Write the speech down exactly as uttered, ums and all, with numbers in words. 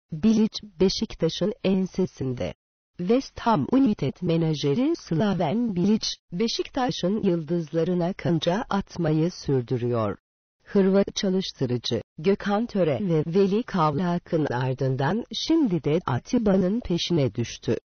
Bilic Beşiktaş'ın ensesinde. West Ham United menajeri Slaven Bilic, Beşiktaş'ın yıldızlarına kanca atmayı sürdürüyor. Hırvat çalıştırıcı, Gökhan Töre ve Veli Kavlak'ın ardından şimdi de Atiba'nın peşine düştü.